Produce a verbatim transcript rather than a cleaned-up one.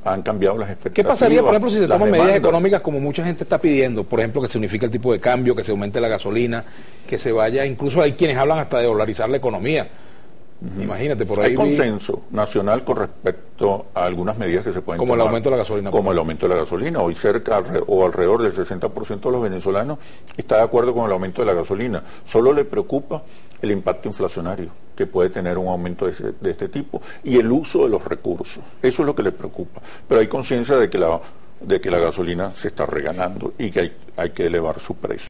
han cambiado las expectativas. ¿Qué pasaría, por ejemplo, si se toman medidas demandas. económicas como mucha gente está pidiendo? Por ejemplo, que se unifique el tipo de cambio, que se aumente la gasolina, que se vaya, incluso hay quienes hablan hasta de dolarizar la economía. Uh-huh. Imagínate, por ahí hay consenso vi... nacional con respecto a algunas medidas que se pueden como tomar. Como el aumento de la gasolina. Como el aumento de la gasolina. Hoy cerca o alrededor del sesenta por ciento de los venezolanos está de acuerdo con el aumento de la gasolina. Solo le preocupa el impacto inflacionario que puede tener un aumento de, ese, de este tipo y el uso de los recursos. Eso es lo que le preocupa. Pero hay conciencia de que la de que la gasolina se está regalando y que hay, hay que elevar su precio.